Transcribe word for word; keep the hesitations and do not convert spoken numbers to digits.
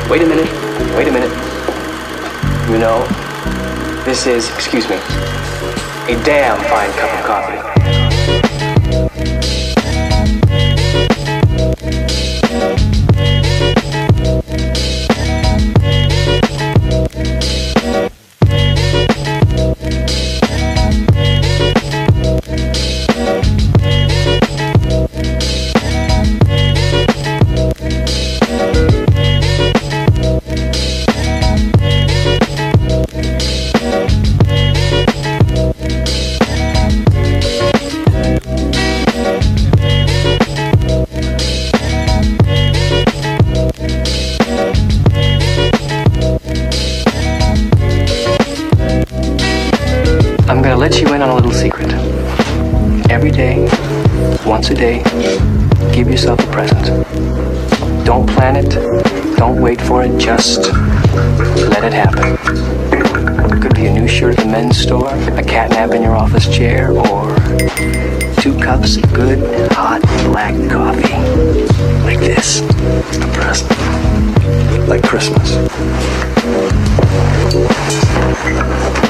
Wait a minute. Wait a minute. You know, this is, excuse me, a damn fine cup of coffee. Let you in on a little secret. Every day, once a day, give yourself a present. Don't plan it, don't wait for it, just let it happen. It could be a new shirt at the men's store, a cat nap in your office chair, or two cups of good, hot, black coffee. Like this. A present. Like Christmas.